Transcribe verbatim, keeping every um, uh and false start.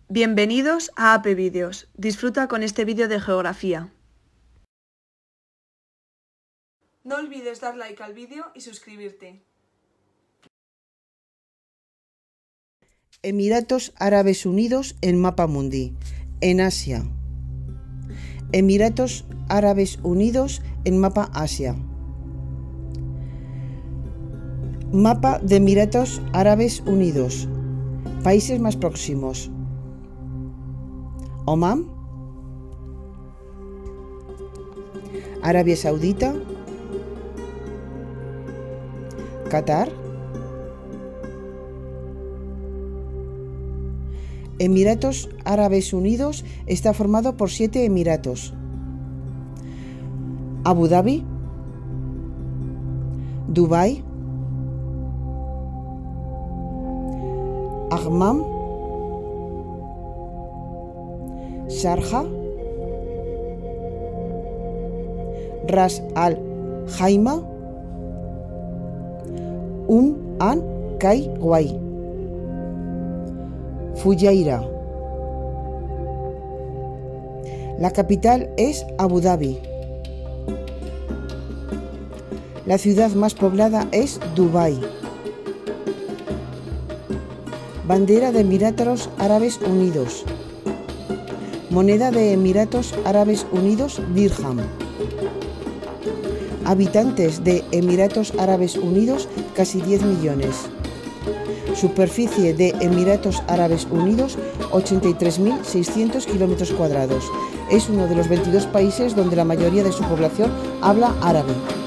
Bienvenidos a A P Vídeos. Disfruta con este vídeo de geografía. No olvides dar like al vídeo y suscribirte. Emiratos Árabes Unidos en Mapa Mundi, en Asia. Emiratos Árabes Unidos en Mapa Asia. Mapa de Emiratos Árabes Unidos. Países más próximos: Omán, Arabia Saudita, Qatar, Emiratos Árabes Unidos está formado por siete emiratos: Abu Dhabi, Dubái, Amman, Sharjah, Ras Al Khaimah, Umm Al Quwain, Fujairah. La capital es Abu Dhabi. La ciudad más poblada es Dubái. Bandera de Emiratos Árabes Unidos. Moneda de Emiratos Árabes Unidos, dirham. Habitantes de Emiratos Árabes Unidos, casi diez millones. Superficie de Emiratos Árabes Unidos, ochenta y tres mil seiscientos kilómetros cuadrados. Es uno de los veintidós países donde la mayoría de su población habla árabe.